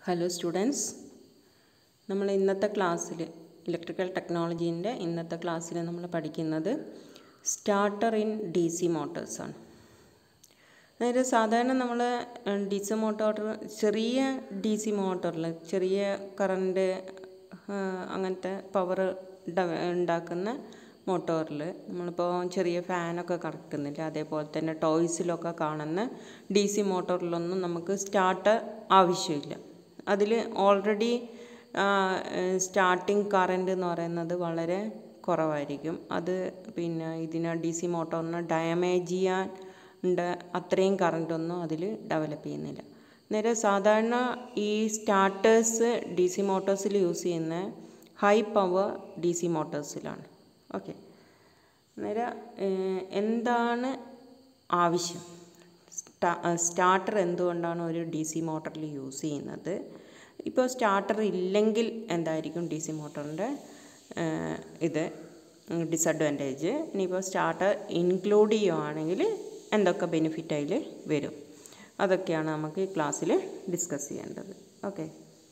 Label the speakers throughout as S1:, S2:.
S1: Hello students, നമ്മൾ ഇന്നത്തെ ക്ലാസ്സിൽ ഇലക്ട്രിക്കൽ ടെക്നോളജീൻ്റെ ഇന്നത്തെ ക്ലാസ്സിൽ നമ്മൾ പഠിക്കുന്നത് സ്റ്റാർട്ടർ ഇൻ DC മോട്ടോഴ്സ് ആണ്. അതായത് സാധാരണ നമ്മൾ DC മോട്ടോർ ചെറിയ DC മോട്ടോറിൽ ചെറിയ കറണ്ട് അങ്ങനത്തെ പവർ ഉണ്ടാക്കുന്ന മോട്ടോറിൽ നമ്മളിപ്പോൾ ചെറിയ ഫാനൊക്കെ കറക്കുന്നില്ല, അതേപോലെ തന്നെ ടോയ്സിലൊക്കെ കാണുന്ന DC മോട്ടോറിലൊന്നും നമുക്ക് സ്റ്റാർട്ടർ ആവശ്യമില്ല. അതിൽ ഓൾറെഡി സ്റ്റാർട്ടിങ് കറണ്ട് എന്ന് പറയുന്നത് വളരെ കുറവായിരിക്കും. അത് പിന്നെ ഇതിനെ DC മോട്ടോറിനെ ഡാമേജ് ചെയ്യാൻ അത്രയും കറണ്ടൊന്നും അതിൽ ഡെവലപ്പ് ചെയ്യുന്നില്ല. നേരെ സാധാരണ ഈ സ്റ്റാർട്ടേഴ്സ് DC മോട്ടോഴ്സിൽ യൂസ് ചെയ്യുന്ന ഹൈ പവർ DC മോട്ടോഴ്സിലാണ്. ഓക്കെ, നേരെ എന്താണ് ആവശ്യം, സ്റ്റാർട്ടർ എന്തുകൊണ്ടാണ് ഒരു DC മോട്ടറിൽ യൂസ് ചെയ്യുന്നത്? ഇപ്പോൾ സ്റ്റാർട്ടർ ഇല്ലെങ്കിൽ എന്തായിരിക്കും DC മോട്ടറിൻ്റെ ഇത് ഡിസഡ്വാൻറ്റേജ്? ഇനിയിപ്പോൾ സ്റ്റാർട്ടർ ഇൻക്ലൂഡ് ചെയ്യുകയാണെങ്കിൽ എന്തൊക്കെ ബെനിഫിറ്റ് അതിൽ വരും? അതൊക്കെയാണ് നമുക്ക് ഈ ക്ലാസ്സിൽ ഡിസ്കസ് ചെയ്യേണ്ടത്. ഓക്കെ,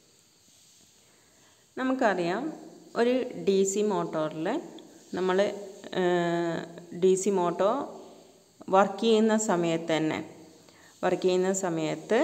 S1: നമുക്കറിയാം ഒരു DC മോട്ടോറിൽ നമ്മൾ DC മോട്ടോർ വർക്ക് ചെയ്യുന്ന സമയത്ത്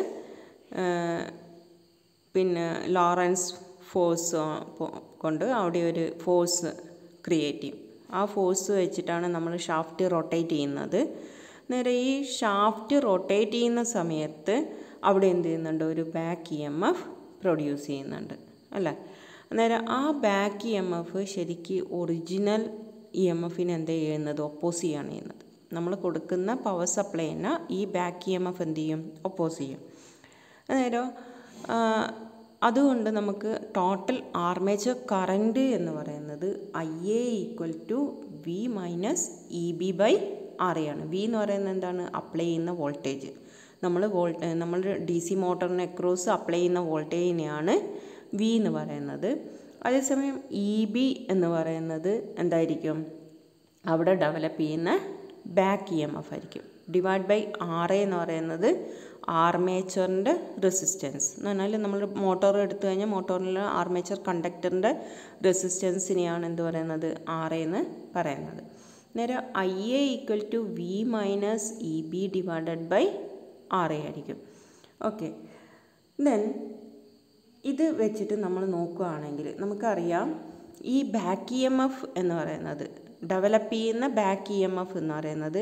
S1: പിന്നെ ലോറൻസ് ഫോഴ്സ് കൊണ്ട് അവിടെ ഒരു ഫോഴ്സ് ക്രിയേറ്റ് ചെയ്യും. ആ ഫോഴ്സ് വെച്ചിട്ടാണ് നമ്മൾ ഷാഫ്റ്റ് റൊട്ടേറ്റ് ചെയ്യുന്നത്. നേരെ ഈ ഷാഫ്റ്റ് റൊട്ടേറ്റ് ചെയ്യുന്ന സമയത്ത് അവിടെ എന്ത് ചെയ്യുന്നുണ്ട്? ഒരു ബാക്ക് EMF പ്രൊഡ്യൂസ് ചെയ്യുന്നുണ്ട് അല്ലേ? അന്നേരം ആ ബാക്ക് EMF ശരിക്ക് ഒറിജിനൽ EMFന് എന്ത് ചെയ്യുന്നത്? ഒപ്പോസ് ചെയ്യാണ് ചെയ്യുന്നത്. നമ്മൾ കൊടുക്കുന്ന പവർ സപ്ലൈനെ ഈ ബാക്ക് EMF എന്ത് ചെയ്യും? ഒപ്പോസ് ചെയ്യും. അന്നേരം അതുകൊണ്ട് നമുക്ക് ടോട്ടൽ ആർമേച്ചർ കറണ്ട് എന്ന് പറയുന്നത് IA = V - EB/RA ആണ്. V എന്ന് പറയുന്നത് എന്താണ്? അപ്ലൈ ചെയ്യുന്ന വോൾട്ടേജ്. നമ്മൾ DC മോട്ടറിന് അക്രോസ് അപ്ലൈ ചെയ്യുന്ന വോൾട്ടേജിനെയാണ് V എന്ന് പറയുന്നത്. അതേസമയം EB എന്ന് പറയുന്നത് എന്തായിരിക്കും? അവിടെ ഡെവലപ്പ് ചെയ്യുന്ന ബാക്ക് EMF ആയിരിക്കും. ഡിവൈഡ് ബൈ RA എന്ന് പറയുന്നത് ആർമേച്ചറിൻ്റെ റെസിസ്റ്റൻസ് എന്ന് പറഞ്ഞാൽ നമ്മൾ മോട്ടോർ എടുത്തു കഴിഞ്ഞാൽ മോട്ടോറിലെ ആർമേച്ചർ കണ്ടക്ടറിൻ്റെ റെസിസ്റ്റൻസിനെയാണ് എന്ത് പറയുന്നത്? RA എന്ന് പറയുന്നത്. നേരെ IA = V - EB/RA ആയിരിക്കും. ഓക്കെ, ദെൻ ഇത് വെച്ചിട്ട് നമ്മൾ നോക്കുകയാണെങ്കിൽ നമുക്കറിയാം ഈ ബാക്ക് EMF എന്ന് പറയുന്നത് ഡെവലപ്പ് ചെയ്യുന്ന ബാക്ക് EMF എന്ന് പറയുന്നത്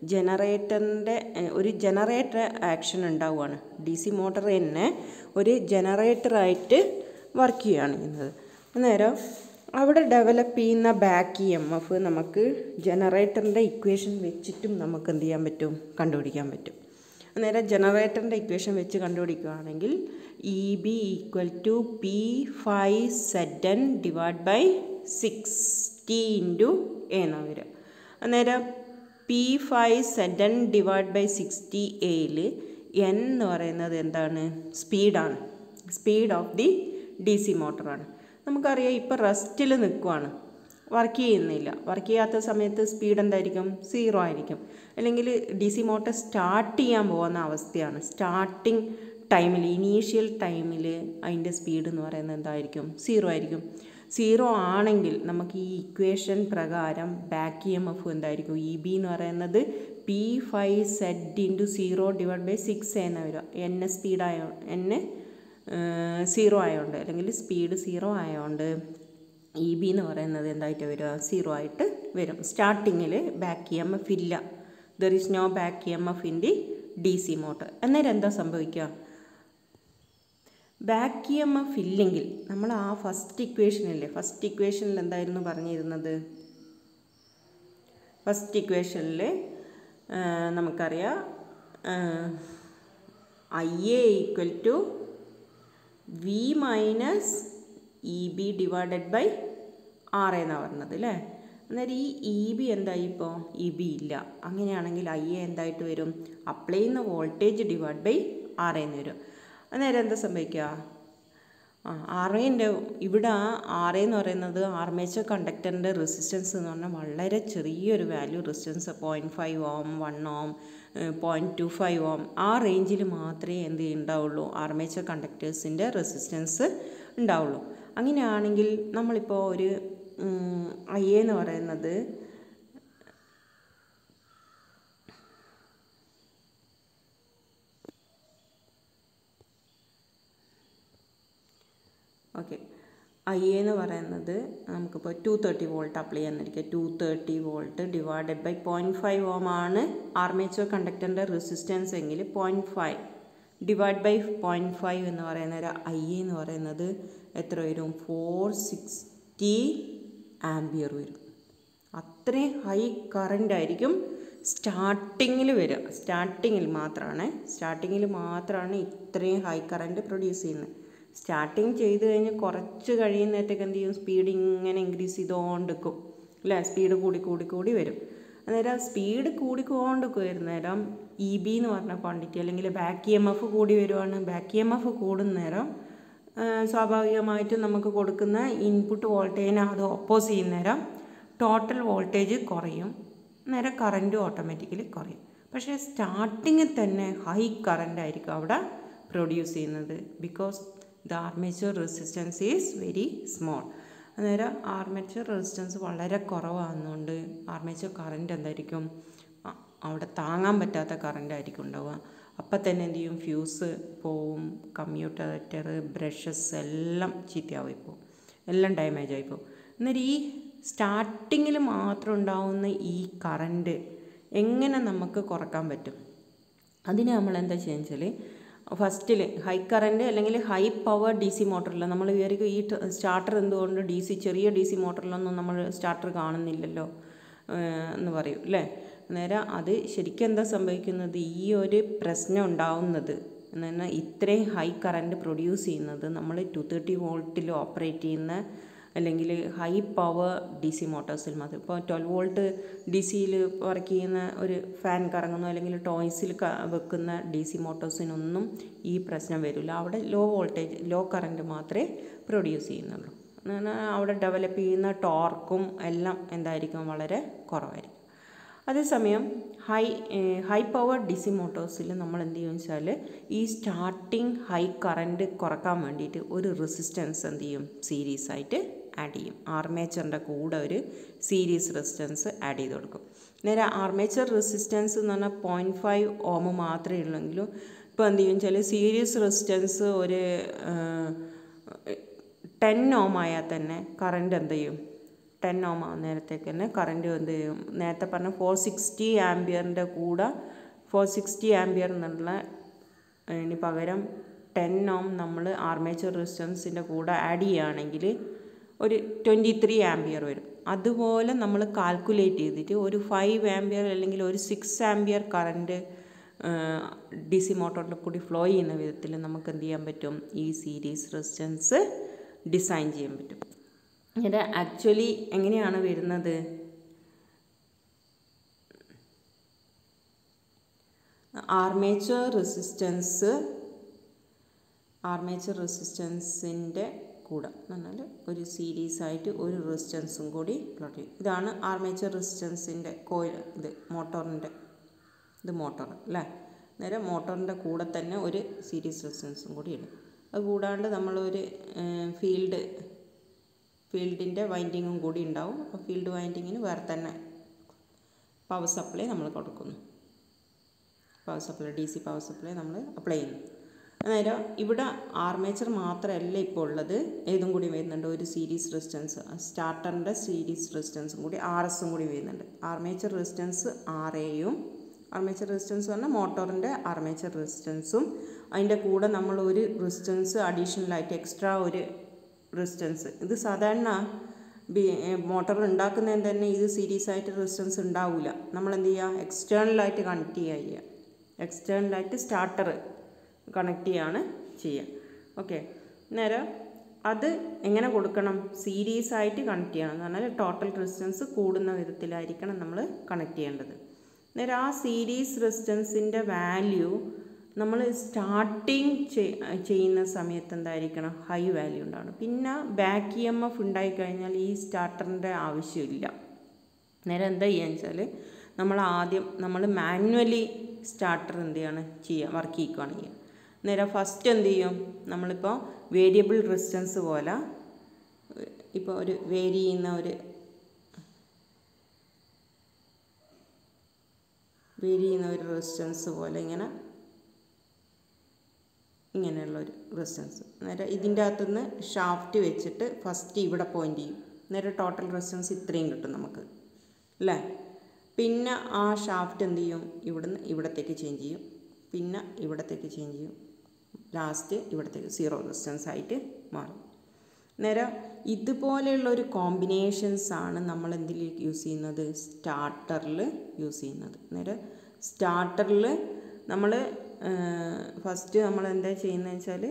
S1: ഒരു ജനറേറ്റർ ആക്ഷൻ ഉണ്ടാവുകയാണ്. DC മോട്ടർ തന്നെ ഒരു ജനറേറ്ററായിട്ട് വർക്ക് ചെയ്യുകയാണ് ചെയ്യുന്നത്. അന്നേരം അവിടെ ഡെവലപ്പ് ചെയ്യുന്ന ബാക്ക് EMF നമുക്ക് ജനറേറ്ററിൻ്റെ ഇക്വേഷൻ വെച്ചിട്ടും നമുക്ക് എന്ത് ചെയ്യാൻ പറ്റും? കണ്ടുപിടിക്കാൻ പറ്റും. അന്നേരം ജനറേറ്ററിൻ്റെ ഇക്വേഷൻ വെച്ച് കണ്ടുപിടിക്കുകയാണെങ്കിൽ EB = P5ZN/60 × A എന്നാണ് വരിക. അന്നേരം P5ZN/60A N എന്ന് പറയുന്നത് എന്താണ്? സ്പീഡാണ്. സ്പീഡ് ഓഫ് ദി DC മോട്ടറാണ്. നമുക്കറിയാം ഇപ്പോൾ റെസ്റ്റിൽ നിൽക്കുവാണ്, വർക്ക് ചെയ്യുന്നില്ല. വർക്ക് ചെയ്യാത്ത സമയത്ത് സ്പീഡ് എന്തായിരിക്കും? 0 ആയിരിക്കും. അല്ലെങ്കിൽ DC മോട്ടർ സ്റ്റാർട്ട് ചെയ്യാൻ പോകുന്ന അവസ്ഥയാണ്. സ്റ്റാർട്ടിങ് ടൈമിൽ, ഇനീഷ്യൽ ടൈമിൽ അതിൻ്റെ സ്പീഡ് എന്ന് പറയുന്നത് എന്തായിരിക്കും? 0 ആയിരിക്കും. 0 ആണെങ്കിൽ നമുക്ക് ഈ ഇക്വേഷൻ പ്രകാരം ബാക്ക് EMF എന്തായിരിക്കും? EB എന്ന് പറയുന്നത് P5Z × 0/6 എന്ന് വരിക. N സ്പീഡായോ N 0 ആയതുകൊണ്ട്, അല്ലെങ്കിൽ സ്പീഡ് 0 ആയതുകൊണ്ട് EB എന്ന് പറയുന്നത് എന്തായിട്ട് വരിക? 0 ആയിട്ട് വരും. സ്റ്റാർട്ടിങ്ങിൽ ബാക്ക് EMF ഇല്ല. There is no back EMF in the DC motor. അന്നേരം എന്താ സംഭവിക്കുക? ബാക്ക് EMF ഇല്ലെങ്കിൽ നമ്മൾ ആ ഫസ്റ്റ് ഇക്വേഷനിൽ എന്തായിരുന്നു പറഞ്ഞിരുന്നത്? ഫസ്റ്റ് ഇക്വേഷനിൽ നമുക്കറിയാം IA = V - EB/RA എന്നാണ് പറഞ്ഞത് അല്ലേ? അന്നേരം ഈ EB എന്തായി? ഇപ്പോൾ EB ഇല്ല. അങ്ങനെയാണെങ്കിൽ IA എന്തായിട്ട് വരും? അപ്ലൈ ചെയ്യുന്ന വോൾട്ടേജ് ഡിവൈഡ് ബൈ RA എന്ന് വരും. അന്നേരം എന്താ സംഭവിക്കുക? RAൻ്റെ ഇവിടെ RA എന്ന് പറയുന്നത് ആർമേച്ചർ കണ്ടക്ടറിൻ്റെ റെസിസ്റ്റൻസ് എന്ന് പറഞ്ഞാൽ വളരെ ചെറിയൊരു വാല്യൂ റെസിസ്റ്റൻസ് 0.5 ഓം 1 ഓം 0.25 ഓം ആ റേഞ്ചിൽ മാത്രമേ എന്ത് ഉണ്ടാവുള്ളൂ ആർമേച്ചർ കണ്ടക്ടേഴ്സിൻ്റെ റെസിസ്റ്റൻസ് ഉണ്ടാവുള്ളൂ. അങ്ങനെയാണെങ്കിൽ നമ്മളിപ്പോൾ ഒരു IA എന്ന് പറയുന്നത് ഓക്കെ IA എന്ന് പറയുന്നത് നമുക്കിപ്പോൾ 230 വോൾട്ട് അപ്ലൈ ചെയ്യാന്നിരിക്കുക. 230 വോൾട്ട് ഡിവൈഡഡ് ബൈ 0.5 ഓം ആണ് ആർമേച്ചർ കണ്ടക്ടറിൻ്റെ റെസിസ്റ്റൻസ് എങ്കിൽ 0.5 ഡിവൈഡ് ബൈ 0.5 എന്ന് പറയുന്ന ഒരു IA എന്ന് പറയുന്നത് എത്ര വരും? 460 ആംപിയർ വരും. അത്രയും ഹൈ കറണ്ട് ആയിരിക്കും സ്റ്റാർട്ടിങ്ങിൽ വരിക. സ്റ്റാർട്ടിങ്ങിൽ മാത്രമാണ് ഇത്രയും ഹൈ കറണ്ട് പ്രൊഡ്യൂസ് ചെയ്യുന്നത്. സ്റ്റാർട്ടിങ് ചെയ്ത് കഴിഞ്ഞ് കുറച്ച് കഴിയുന്നേരത്തേക്ക് എന്ത് ചെയ്യും? സ്പീഡ് ഇങ്ങനെ ഇൻക്രീസ് ചെയ്തുകൊണ്ടിരിക്കും അല്ലേ? സ്പീഡ് കൂടി വരും. അന്നേരം സ്പീഡ് കൂടിക്കൊണ്ട് വരുന്നേരം EB എന്ന് പറഞ്ഞ ക്വാണ്ടിറ്റി അല്ലെങ്കിൽ ബാക്ക് EMF കൂടി വരുവാണ്. ബാക്ക് EMF കൂടുന്ന നേരം സ്വാഭാവികമായിട്ടും നമുക്ക് കൊടുക്കുന്ന ഇൻപുട്ട് വോൾട്ടേജിനെ അത് ഓപ്പോസ് ചെയ്യുന്ന നേരം ടോട്ടൽ വോൾട്ടേജ് കുറയും. നേരം കറൻറ്റും ഓട്ടോമാറ്റിക്കലി കുറയും. പക്ഷേ സ്റ്റാർട്ടിങ്ങിൽ തന്നെ ഹൈ കറണ്ട് ആയിരിക്കും അവിടെ പ്രൊഡ്യൂസ് ചെയ്യുന്നത്. Because the armature resistance is very small. അന്നേരം ആർമേച്ചർ റെസിസ്റ്റൻസ് വളരെ കുറവാകുന്നതുകൊണ്ട് ആർമേച്ചർ കറണ്ട് എന്തായിരിക്കും? അവിടെ താങ്ങാൻ പറ്റാത്ത കറണ്ട് ആയിരിക്കും ഉണ്ടാവുക. അപ്പം തന്നെ എന്ത് ചെയ്യും? ഫ്യൂസ് പോവും, കമ്മ്യൂട്ടേറ്റർ ബ്രഷസ് എല്ലാം ചീത്തയായി പോവും, എല്ലാം ഡാമേജ് ആയി പോവും. അന്നേരം ഈ സ്റ്റാർട്ടിങ്ങിൽ മാത്രം ഉണ്ടാവുന്ന ഈ കറണ്ട് എങ്ങനെ നമുക്ക് കുറക്കാൻ പറ്റും? അതിന് നമ്മൾ എന്താ ചെയ്യുക വെച്ചാൽ ഫസ്റ്റിൽ ഹൈ കറണ്ട് അല്ലെങ്കിൽ ഹൈ പവർ DC മോട്ടറിൽ നമ്മൾ വിചാരിക്കും ഈ സ്റ്റാർട്ടർ എന്തുകൊണ്ട് ചെറിയ DC മോട്ടറിലൊന്നും നമ്മൾ സ്റ്റാർട്ടർ കാണുന്നില്ലല്ലോ എന്ന് പറയും അല്ലേ? അന്നേരം അത് ശരിക്കും എന്താ സംഭവിക്കുന്നത്? ഈ ഒരു പ്രശ്നം ഉണ്ടാവുന്നത് എന്ന് പറഞ്ഞാൽ ഇത്രയും ഹൈ കറണ്ട് പ്രൊഡ്യൂസ് ചെയ്യുന്നത് നമ്മൾ 230 വോൾട്ടിൽ ഓപ്പറേറ്റ് ചെയ്യുന്ന അല്ലെങ്കിൽ ഹൈ പവർ DC മോട്ടോഴ്സിൽ മാത്രം. ഇപ്പോൾ 12 വോൾട്ട് DCയിൽ വർക്ക് ചെയ്യുന്ന ഒരു ഫാൻ കറങ്ങുന്നു അല്ലെങ്കിൽ ടോയ്സിൽ വെക്കുന്ന DC മോട്ടോഴ്സിനൊന്നും ഈ പ്രശ്നം വരില്ല. അവിടെ ലോ കറണ്ട് മാത്രമേ പ്രൊഡ്യൂസ് ചെയ്യുന്നുള്ളൂ. അവിടെ ഡെവലപ്പ് ചെയ്യുന്ന ടോർക്കും എല്ലാം എന്തായിരിക്കും? വളരെ കുറവായിരിക്കും. അതേസമയം ഹൈ പവർ DC മോട്ടോഴ്സിൽ നമ്മൾ എന്ത് ചെയ്യുമെന്ന് വെച്ചാൽ ഈ സ്റ്റാർട്ടിങ് ഹൈ കറണ്ട് കുറക്കാൻ വേണ്ടിയിട്ട് ഒരു റെസിസ്റ്റൻസ് എന്ത് ചെയ്യും? സീരീസ് ആയിട്ട് ആഡ് ചെയ്യും. ആർമേച്ചറിൻ്റെ കൂടെ ഒരു സീരീസ് റെസിസ്റ്റൻസ് ആഡ് ചെയ്ത് കൊടുക്കും. നേരെ ആർമേച്ചർ റെസിസ്റ്റൻസ് എന്ന് പറഞ്ഞാൽ 0.5 ഓം മാത്രമേ ഉള്ളെങ്കിലും ഇപ്പോൾ എന്ത് ചെയ്യും വെച്ചാൽ സീരീസ് റെസിസ്റ്റൻസ് ഒരു 10 ഓം ആയാൽ തന്നെ കറണ്ട് എന്ത് ചെയ്യും? 10 ഓം ആകുന്നേരത്തേക്ക് തന്നെ കറണ്ട് എന്ത് ചെയ്യും? നേരത്തെ പറഞ്ഞ 460 ആംപിയറിൻ്റെ കൂടെ 460 ആംപിയർ എന്നുള്ള ഇനി പകരം 10 ഓം നമ്മൾ ആർമേച്ചർ റെസിസ്റ്റൻസിൻ്റെ കൂടെ ആഡ് ചെയ്യുകയാണെങ്കിൽ ഒരു 23 ആംപിയർ വരും. അതുപോലെ നമ്മൾ കാൽക്കുലേറ്റ് ചെയ്തിട്ട് ഒരു 5 ആംപിയർ അല്ലെങ്കിൽ ഒരു 6 ആംപിയർ കറണ്ട് DC മോട്ടോറിൽ കൂടി ഫ്ലോ ചെയ്യുന്ന വിധത്തിൽ നമുക്ക് എന്ത് ചെയ്യാൻ പറ്റും? ഈ സീരീസ് റെസിസ്റ്റൻസ് ഡിസൈൻ ചെയ്യാൻ പറ്റും. ഇത് ആക്ച്വലി എങ്ങനെയാണ് വരുന്നത്? ആർമേച്ചർ റെസിസ്റ്റൻസിൻ്റെ കൂടെ എന്ന് പറഞ്ഞാൽ ഒരു സീരീസ് ആയിട്ട് ഒരു റെസിസ്റ്റൻസും കൂടി പ്ലോട്ട് ചെയ്യും. ഇതാണ് ആർമേച്ചർ റെസിസ്റ്റൻസിൻ്റെ കോയിൽ. മോട്ടോർ അല്ലേ? നേരെ മോട്ടോറിൻ്റെ കൂടെ തന്നെ ഒരു സീരീസ് റെസിസ്റ്റൻസും കൂടി ഇടും. അത് കൂടാണ്ട് നമ്മളൊരു ഫീൽഡിൻ്റെ വൈൻഡിങ്ങും കൂടി ഉണ്ടാവും. അപ്പോൾ ഫീൽഡ് വൈൻഡിങ്ങിന് വേറെ തന്നെ പവർ സപ്ലൈ നമ്മൾ കൊടുക്കുന്നു. DC പവർ സപ്ലൈ നമ്മൾ അപ്ലൈ ചെയ്യുന്നു. അന്നേരം ഇവിടെ ആർമേച്ചർ മാത്രമല്ല ഇപ്പോൾ ഉള്ളത്, ഏതും കൂടി വരുന്നുണ്ട്. ഒരു സീരീസ് റെസിസ്റ്റൻസ്, സ്റ്റാർട്ടറിൻ്റെ സീരീസ് റെസിസ്റ്റൻസും കൂടി RSും കൂടി വരുന്നുണ്ട്. ആർമേച്ചർ റെസിസ്റ്റൻസ് RAയും ആർമേച്ചർ റെസിസ്റ്റൻസ് പറഞ്ഞാൽ മോട്ടോറിൻ്റെ ആർമേച്ചർ റെസിസ്റ്റൻസും അതിൻ്റെ കൂടെ നമ്മൾ ഒരു റെസിസ്റ്റൻസ് അഡീഷണലായിട്ട് എക്സ്ട്രാ ഒരു റെസിസ്റ്റൻസ്. ഇത് സാധാരണ മോട്ടോർ ഉണ്ടാക്കുന്നതിന് തന്നെ ഇത് സീരീസ് ആയിട്ട് റെസിസ്റ്റൻസ് ഉണ്ടാവില്ല. നമ്മൾ എന്ത് ചെയ്യുക? എക്സ്റ്റേണലായിട്ട് കണക്ട് ചെയ്യുക. എക്സ്റ്റേണലായിട്ട് സ്റ്റാർട്ടർ കണക്ട് ചെയ്യാണ് ചെയ്യുക. ഓക്കെ. നേരം അത് എങ്ങനെ കൊടുക്കണം? സീരീസ് ആയിട്ട് കണക്ട് ചെയ്യണം. എന്ന് പറഞ്ഞാൽ ടോട്ടൽ റെസിസ്റ്റൻസ് കൂടുന്ന വിധത്തിലായിരിക്കണം നമ്മൾ കണക്ട് ചെയ്യേണ്ടത്. നേരം ആ സീരീസ് റെസിസ്റ്റൻസിൻ്റെ വാല്യൂ നമ്മൾ സ്റ്റാർട്ടിങ് ചെയ്യുന്ന സമയത്ത് എന്തായിരിക്കണം, ഹൈ വാല്യൂ ഉണ്ടാവണം. പിന്നെ ബാക്ക് EMF ഉണ്ടായിക്കഴിഞ്ഞാൽ ഈ സ്റ്റാർട്ടറിൻ്റെ ആവശ്യമില്ല. നേരെ എന്താ ചെയ്യുക വെച്ചാൽ നമ്മൾ മാനുവലി സ്റ്റാർട്ടർ എന്ത് ചെയ്യാണ് ചെയ്യുക, വർക്ക് ചെയ്യിക്കുകയാണ് ചെയ്യുക. നേരെ ഫസ്റ്റ് എന്ത് ചെയ്യും, നമ്മളിപ്പോൾ വേരിയബിൾ റെസിസ്റ്റൻസ് പോലെ ഇപ്പോൾ ഒരു വേരി ചെയ്യുന്ന ഒരു റെസിസ്റ്റൻസ് പോലെ ഇങ്ങനെയുള്ളൊരു റെസിസ്റ്റൻസ്. നേരെ ഇതിൻ്റെ അകത്തുനിന്ന് ഷാഫ്റ്റ് വെച്ചിട്ട് ഫസ്റ്റ് ഇവിടെ പോയിൻ്റ് ചെയ്യും. നേരെ ടോട്ടൽ റെസിസ്റ്റൻസ് ഇത്രയും കിട്ടും നമുക്ക് അല്ലേ. പിന്നെ ആ ഷാഫ്റ്റ് എന്ത് ചെയ്യും, ഇവിടുന്ന് ഇവിടത്തേക്ക് ചേഞ്ച് ചെയ്യും, പിന്നെ ഇവിടത്തേക്ക് ചേഞ്ച് ചെയ്യും, ലാസ്റ്റ് ഇവിടത്തേക്ക് 0 റെസിസ്റ്റൻസ് ആയിട്ട് മാറും. നേരെ ഇതുപോലെയുള്ള ഒരു കോമ്പിനേഷൻസാണ് നമ്മൾ എന്തിലേക്ക് യൂസ് ചെയ്യുന്നത്, സ്റ്റാർട്ടറിൽ യൂസ് ചെയ്യുന്നത്. നേരെ സ്റ്റാർട്ടറിൽ നമ്മൾ ഫസ്റ്റ് നമ്മൾ എന്താ ചെയ്യുന്നത് വെച്ചാൽ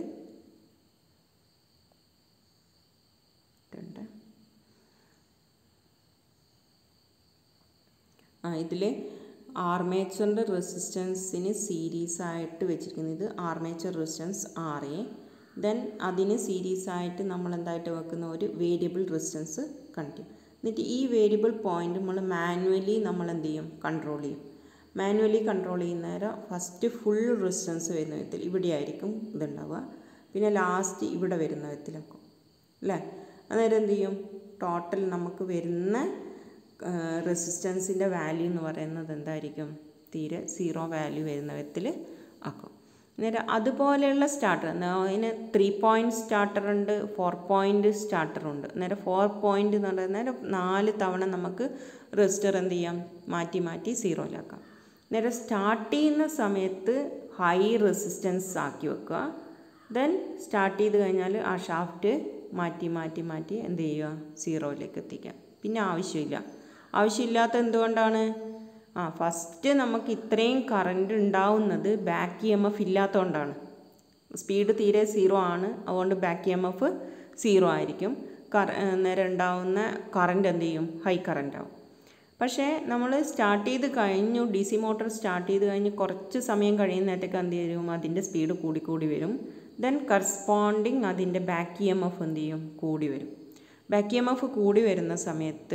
S1: ഇതിൽ ആർമേച്ചറിൻ്റെ റെസിസ്റ്റൻസിന് സീരീസ് ആയിട്ട് വെച്ചിരിക്കുന്നത്, ഇത് ആർമേച്ചർ റെസിസ്റ്റൻസ് RA. ദെൻ അതിന് സീരീസ് ആയിട്ട് നമ്മൾ എന്തായിട്ട് വെക്കുന്ന ഒരു വേരിയബിൾ റെസിസ്റ്റൻസ് കണക്ട് ചെയ്യും. എന്നിട്ട് ഈ വേരിയബിൾ പോയിൻ്റ് നമ്മൾ മാനുവലി നമ്മൾ എന്ത് ചെയ്യും, കൺട്രോൾ ചെയ്യും. മാനുവലി കൺട്രോൾ ചെയ്യുന്ന നേരം ഫസ്റ്റ് ഫുൾ റെസിസ്റ്റൻസ് വരുന്ന വിധത്തിൽ ഇവിടെ ആയിരിക്കും ഇതുണ്ടാവുക, പിന്നെ ലാസ്റ്റ് ഇവിടെ വരുന്ന വിധത്തിലാക്കും അല്ലേ. അന്നേരം എന്ത് ചെയ്യും, ടോട്ടൽ നമുക്ക് വരുന്ന റെസിസ്റ്റൻസിൻ്റെ വാല്യൂ എന്ന് പറയുന്നത് എന്തായിരിക്കും, തീരെ 0 വാല്യൂ വരുന്ന വിധത്തിൽ ആക്കും. അന്നേരം അതുപോലെയുള്ള സ്റ്റാർട്ടർ, അതിന് 3 പോയിൻറ്റ് സ്റ്റാർട്ടർ ഉണ്ട്, 4 പോയിൻറ്റ് സ്റ്റാർട്ടർ ഉണ്ട്. അന്നേരം 4 പോയിൻറ്റ് എന്ന് പറയുന്നത് 4 തവണ നമുക്ക് റെസിസ്റ്റർ എന്ത് ചെയ്യാം, മാറ്റി 0യിലാക്കാം. നേരെ സ്റ്റാർട്ട് ചെയ്യുന്ന സമയത്ത് ഹൈ റെസിസ്റ്റൻസ് ആക്കി വെക്കുക. ദെൻ സ്റ്റാർട്ട് ചെയ്ത് കഴിഞ്ഞാൽ ആ ഷാഫ്റ്റ് മാറ്റി എന്ത് ചെയ്യുക, 0യിലേക്ക് എത്തിക്കാം. പിന്നെ ആവശ്യമില്ലാത്ത എന്തുകൊണ്ടാണ്, ഫസ്റ്റ് നമുക്ക് ഇത്രയും കറണ്ട് ഉണ്ടാവുന്നത് ബാക്ക് EMF ഇല്ലാത്തതുകൊണ്ടാണ്. സ്പീഡ് തീരെ 0 ആണ്, അതുകൊണ്ട് ബാക്ക് EMF 0 ആയിരിക്കും. നേരെ ഉണ്ടാവുന്ന കറണ്ട് എന്ത് ചെയ്യും, ഹൈ കറണ്ട് ആവും. പക്ഷേ നമ്മൾ സ്റ്റാർട്ട് ചെയ്ത് കഴിഞ്ഞു, DC മോട്ടോർ സ്റ്റാർട്ട് ചെയ്ത് കഴിഞ്ഞ് കുറച്ച് സമയം കഴിയുന്നേരത്തേക്ക് എന്ത് ചെയ്യും, അതിൻ്റെ സ്പീഡ് കൂടി വരും. ദെൻ കറസ്പോണ്ടിങ് അതിൻ്റെ ബാക്ക് EMF എന്ത് ചെയ്യും, കൂടി വരും. ബാക്ക് EMF കൂടി വരുന്ന സമയത്ത്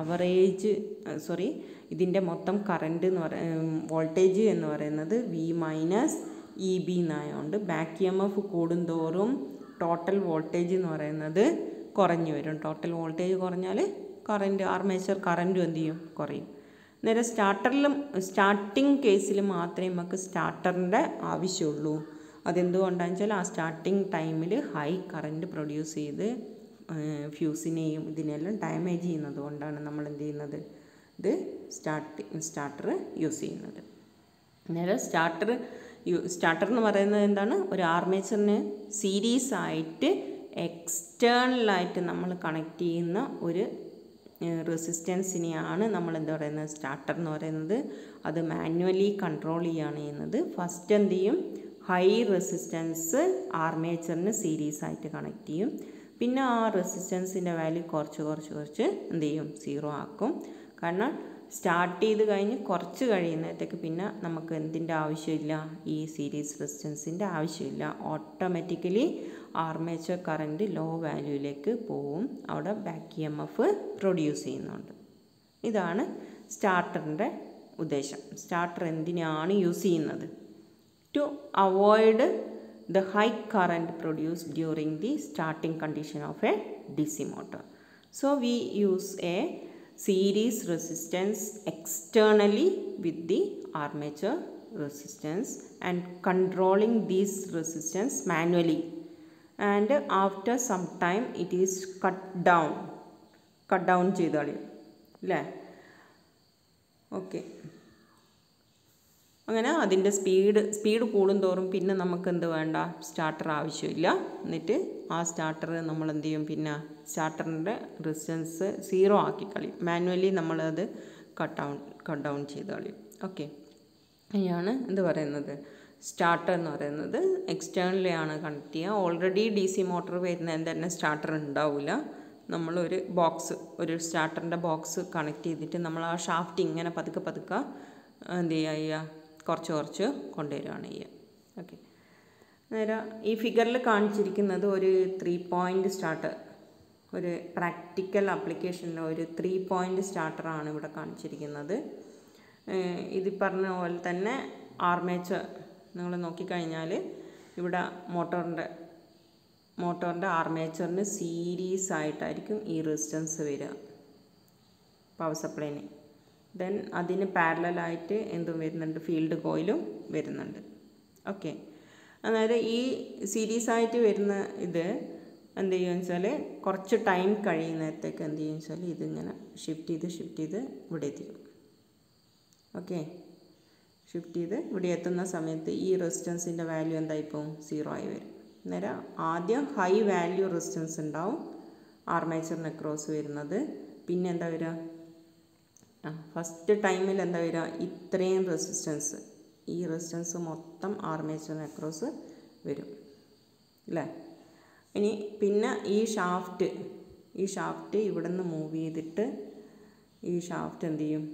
S1: ഇതിൻ്റെ മൊത്തം കറണ്ട് വോൾട്ടേജ് എന്ന് പറയുന്നത് V- EB എന്നായതുകൊണ്ട് ബാക്ക് EMF കൂടുന്തോറും ടോട്ടൽ വോൾട്ടേജ് എന്ന് പറയുന്നത് കുറഞ്ഞു വരും. ടോട്ടൽ വോൾട്ടേജ് കുറഞ്ഞാൽ ആർമേച്ചർ കറൻറ്റും എന്ത് ചെയ്യും, കുറയും. നേരെ സ്റ്റാർട്ടിങ് കേസിൽ മാത്രമേ നമുക്ക് സ്റ്റാർട്ടറിൻ്റെ ആവശ്യമുള്ളൂ. അതെന്തുകൊണ്ടാണെന്ന് വെച്ചാൽ ആ സ്റ്റാർട്ടിങ് ടൈമിൽ ഹൈ കറൻറ്റ് പ്രൊഡ്യൂസ് ചെയ്ത് ഫ്യൂസിനെയും ഇതിനെല്ലാം ഡാമേജ് ചെയ്യുന്നത് കൊണ്ടാണ് നമ്മൾ എന്ത് ചെയ്യുന്നത്, ഇത് സ്റ്റാർട്ടർ യൂസ് ചെയ്യുന്നത്. നേരെ സ്റ്റാർട്ടർ എന്ന് പറയുന്നത് എന്താണ്, ഒരു ആർമേച്ചറിന് സീരീസ് ആയിട്ട് എക്സ്റ്റേണലായിട്ട് നമ്മൾ കണക്ട് ചെയ്യുന്ന ഒരു റെസിസ്റ്റൻസിനെയാണ് നമ്മൾ എന്താ പറയുന്നത്, സ്റ്റാർട്ടർ എന്ന് പറയുന്നത്. അത് മാനുവലി കൺട്രോൾ ചെയ്യുന്നത്. ഫസ്റ്റ് എന്ത് ചെയ്യും, ഹൈ റെസിസ്റ്റൻസ് ആർമേച്ചറിന് സീരീസ് ആയിട്ട് കണക്ട് ചെയ്യും. പിന്നെ ആ റെസിസ്റ്റൻസിൻ്റെ വാല്യൂ കുറച്ച് എന്ത് ചെയ്യും, 0 ആക്കും. കാരണം സ്റ്റാർട്ട് ചെയ്ത് കഴിഞ്ഞ് കുറച്ച് കഴിയുന്നേരത്തേക്ക് പിന്നെ നമുക്ക് എന്തിൻ്റെ ആവശ്യമില്ല, ഈ സീരീസ് റെസിസ്റ്റൻസിൻ്റെ ആവശ്യമില്ല. ഓട്ടോമാറ്റിക്കലി ആർമേച്ചർ കറൻറ്റ് ലോ വാല്യൂയിലേക്ക് പോവും. അവിടെ ബാക്ക് EMF പ്രൊഡ്യൂസ് ചെയ്യുന്നുണ്ട്. ഇതാണ് സ്റ്റാർട്ടറിൻ്റെ ഉദ്ദേശം. സ്റ്റാർട്ടർ എന്തിനാണ് യൂസ് ചെയ്യുന്നത്, to avoid the high current produced during the starting condition of a DC motor. So we use a series resistance externally with the armature resistance and controlling this resistance manually, and after some time it is cut down ചെയ്താൽ അല്ലേ. Okay, അങ്ങനെ അതിൻ്റെ speed കൂടുന്തോറും പിന്നെ നമുക്ക് എന്ത് വേണ്ട, starter ആവശ്യമില്ല. എന്നിട്ട് ആ സ്റ്റാർട്ടർ നമ്മൾ എന്ത് ചെയ്യും, പിന്നെ സ്റ്റാർട്ടറിൻ്റെ റെസിസ്റ്റൻസ് 0 ആക്കി കളയും. മാനുവലി നമ്മളത് കട്ട് ഡൗൺ ചെയ്ത് കളയും. ഓക്കെ, ഇനിയാണ് എന്ത് പറയുന്നത്, സ്റ്റാർട്ടർ എന്ന് പറയുന്നത് എക്സ്റ്റേണലി ആണ് കണക്ട് ചെയ്യുക. ഓൾറെഡി DC മോട്ടോർ വരുന്നതിന് തന്നെ സ്റ്റാർട്ടർ ഉണ്ടാവില്ല. നമ്മളൊരു സ്റ്റാർട്ടറിൻ്റെ ബോക്സ് കണക്ട് ചെയ്തിട്ട് നമ്മൾ ആ ഷാഫ്റ്റ് ഇങ്ങനെ പതുക്കെ എന്ത് ചെയ്യുക, കുറച്ച് കൊണ്ടുവരികയാണ് ചെയ്യുക. ഓക്കെ. നേരെ ഈ ഫിഗറിൽ കാണിച്ചിരിക്കുന്നത് ഒരു 3 പോയിൻ്റ് സ്റ്റാർട്ടർ, ഒരു പ്രാക്ടിക്കൽ ആപ്ലിക്കേഷനിലെ ഒരു 3 പോയിൻ്റ് സ്റ്റാർട്ടറാണ് ഇവിടെ കാണിച്ചിരിക്കുന്നത്. ഇത് പറഞ്ഞ പോലെ തന്നെ ആർമേച്ചർ നിങ്ങൾ നോക്കിക്കഴിഞ്ഞാൽ ഇവിടെ മോട്ടോറിൻ്റെ ആർമേച്ചറിന് സീരീസ് ആയിട്ടായിരിക്കും ഈ റെസിസ്റ്റൻസ് വരിക പവർ സപ്ലൈന്. ദെൻ അതിന് പാരലായിട്ട് എന്തും വരുന്നുണ്ട്, ഫീൽഡ് കോയിലും വരുന്നുണ്ട്. ഓക്കെ. അതായത് ഈ സീരീസ് ആയിട്ട് വരുന്ന ഇത് എന്ത് ചെയ്യുമെന്ന് വെച്ചാൽ കുറച്ച് ടൈം കഴിയുന്നേരത്തേക്ക് എന്ത് ചെയ്യുമെന്ന് വെച്ചാൽ ഇതിങ്ങനെ ഷിഫ്റ്റ് ചെയ്ത് ഇവിടെ എത്തിക്കും. ഓക്കെ. ഷിഫ്റ്റ് ചെയ്ത് ഇവിടെ എത്തുന്ന സമയത്ത് ഈ റെസിസ്റ്റൻസിൻ്റെ വാല്യൂ എന്തായിപ്പോൾ 0 ആയി വരും. അന്നേരം ആദ്യം ഹൈ വാല്യൂ റെസിസ്റ്റൻസ് ഉണ്ടാവും ആർമേച്ചറിന് അക്രോസ് വരുന്നത്. പിന്നെ എന്താ വരിക, ഫസ്റ്റ് ടൈമിൽ എന്താ വരിക, ഇത്രയും റെസിസ്റ്റൻസ്, ഈ റെസിസ്റ്റൻസ് മൊത്തം ആർമേച്ചറിന് അക്രോസ് വരും അല്ലേ. ഇനി പിന്നെ ഈ ഷാഫ്റ്റ് ഇവിടെ നിന്ന് മൂവ് ചെയ്തിട്ട് ഈ ഷാഫ്റ്റ് എന്ത് ചെയ്യും,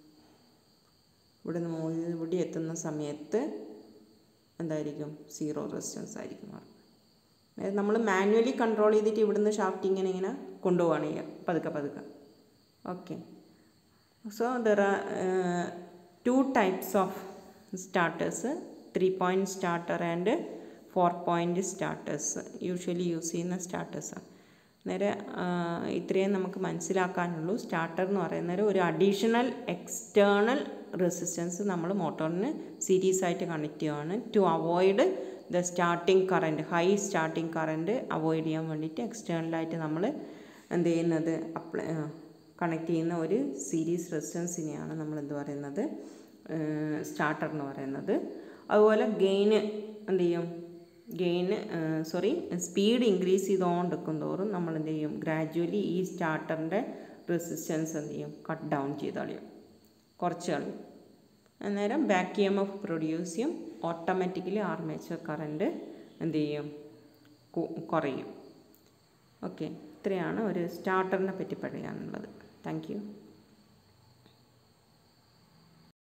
S1: ഇവിടെ നിന്ന് മൂവ് ചെയ്ത് ഇവിടെ എത്തുന്ന സമയത്ത് എന്തായിരിക്കും, 0 റെസിസ്റ്റൻസ് ആയിരിക്കും. അതായത് നമ്മൾ മാനുവലി കൺട്രോൾ ചെയ്തിട്ട് ഇവിടുന്ന് ഷാഫ്റ്റ് ഇങ്ങനെ കൊണ്ടുപോവാണ് ചെയ്യുക പതുക്കെ. Okay. So there are 2 types of starters, 3 point starter and 4 point starters usually use ചെയ്യുന്ന സ്റ്റാർട്ടേഴ്സാണ്. നേരെ ഇത്രയും നമുക്ക് മനസ്സിലാക്കാനുള്ളൂ. സ്റ്റാർട്ടർ എന്ന് പറയുന്നത് ഒരു അഡീഷണൽ എക്സ്റ്റേണൽ റെസിസ്റ്റൻസ് നമ്മൾ മോട്ടോറിന് സീരീസ് ആയിട്ട് കണക്ട് ചെയ്യുകയാണ് to avoid the starting current, high starting current avoid ചെയ്യാൻ വേണ്ടിയിട്ട് എക്സ്റ്റേണലായിട്ട് നമ്മൾ എന്ത് ചെയ്യുന്നത്, കണക്ട് ചെയ്യുന്ന ഒരു സീരീസ് റെസിസ്റ്റൻസിനെയാണ് നമ്മൾ എന്ത് പറയുന്നത്, സ്റ്റാർട്ടർ എന്ന് പറയുന്നത്. അതുപോലെ ഗെയിന് എന്ത് ചെയ്യും, സ്പീഡ് ഇൻക്രീസ് ചെയ്തുകൊണ്ടിരിക്കും തോറും നമ്മൾ എന്ത് ചെയ്യും, ഗ്രാജുവലി ഈ സ്റ്റാർട്ടറിൻ്റെ റെസിസ്റ്റൻസ് എന്ത് ചെയ്യും, കട്ട് ഡൗൺ ചെയ്ത് കളയും, കുറച്ച് കളയും. അന്നേരം ബാക്ക് EMF പ്രൊഡ്യൂസ് ചെയ്യും, ഓട്ടോമാറ്റിക്കലി ആർമേച്ചർ കറൻറ്റ് എന്ത് ചെയ്യും, കുറയും. ഓക്കെ. ഇത്രയാണ് ഒരു സ്റ്റാർട്ടറിനെ പറ്റി പറയാനുള്ളത്. Thank U.